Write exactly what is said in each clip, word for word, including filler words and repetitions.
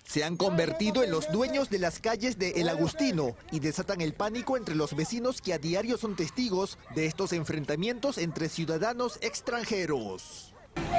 se han convertido en los dueños de las calles de El Agustino y desatan el pánico entre los vecinos que a diario son testigos de estos enfrentamientos entre ciudadanos extranjeros.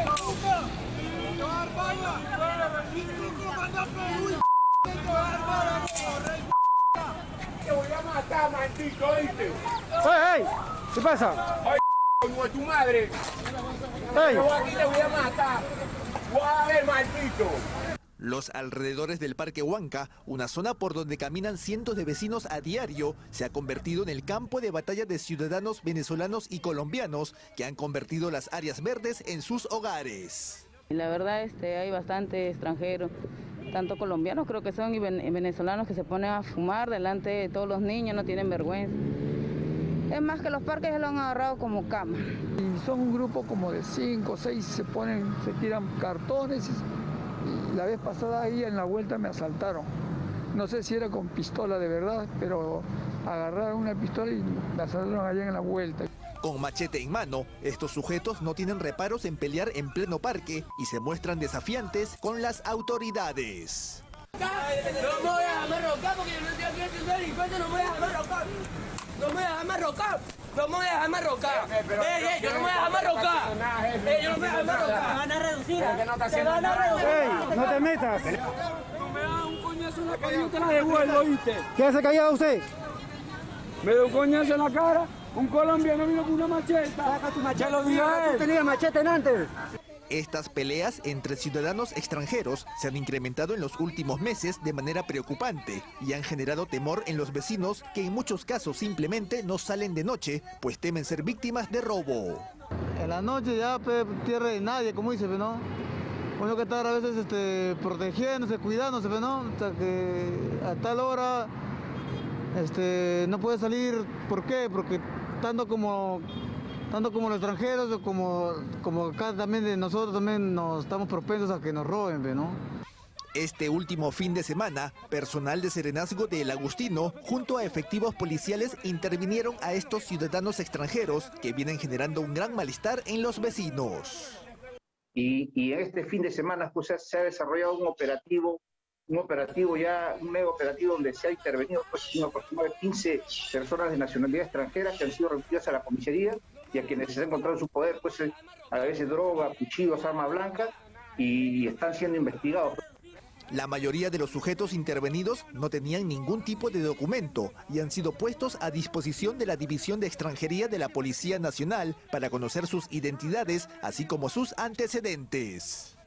Te voy a matar, maldito, ¿oíste? ¡Ey, ey! ¿Qué pasa? ¡Ay, como tu madre! ¡Ey! Yo aquí te voy a matar. ¡Voy a ver, maldito! Los alrededores del Parque Huanca, una zona por donde caminan cientos de vecinos a diario, se ha convertido en el campo de batalla de ciudadanos venezolanos y colombianos que han convertido las áreas verdes en sus hogares. La verdad este, hay bastante extranjeros, tanto colombianos creo que son y venezolanos que se ponen a fumar delante de todos los niños, no tienen vergüenza. Es más que los parques se lo han agarrado como cama. Y son un grupo como de cinco o seis, se ponen, se tiran cartones. Y la vez pasada ahí en la vuelta me asaltaron. No sé si era con pistola de verdad, pero agarraron una pistola y me asaltaron allá en la vuelta. Con machete en mano, estos sujetos no tienen reparos en pelear en pleno parque y se muestran desafiantes con las autoridades. No me voy a dejar rocar porque yo no estoy aquí haciendo delincuente, no me voy a dejar rocar. No me voy a dejar rocar. No me voy a dejar rocar. Ey, ey, yo no me voy a dejar rocar. Ey, yo no me voy a dejar rocar. Se van a reducir. Se van a reducir. ¡Ey, no te metas! No me hagas un coñazo en la cara y yo te la devuelvo, ¿oíste? ¿Qué hace callado usted? Me dio un coñazo en la cara. Un colombiano vino con una macheta. Saca tu machete. Ya lo dije a él. Tú tenías machete en antes. Estas peleas entre ciudadanos extranjeros se han incrementado en los últimos meses de manera preocupante y han generado temor en los vecinos que en muchos casos simplemente no salen de noche, pues temen ser víctimas de robo. En la noche ya pe, tierra de nadie, como dice, ¿no? Uno que estar a veces este, protegiéndose, cuidándose, ¿no? Hasta que a tal hora este, no puede salir. ¿Por qué? Porque tanto como... Tanto como los extranjeros, como, como acá también de nosotros también nos estamos propensos a que nos roben, ¿no? Este último fin de semana, personal de Serenazgo de El Agustino, junto a efectivos policiales, intervinieron a estos ciudadanos extranjeros que vienen generando un gran malestar en los vecinos. Y, y este fin de semana pues, se ha desarrollado un operativo, un operativo ya, un mega operativo donde se ha intervenido pues, aproximadamente quince personas de nacionalidad extranjera que han sido remitidas a la comisaría y a quienes se ha encontrado en su poder, pues a veces droga, cuchillos, arma blanca, y están siendo investigados. La mayoría de los sujetos intervenidos no tenían ningún tipo de documento y han sido puestos a disposición de la División de Extranjería de la Policía Nacional para conocer sus identidades, así como sus antecedentes.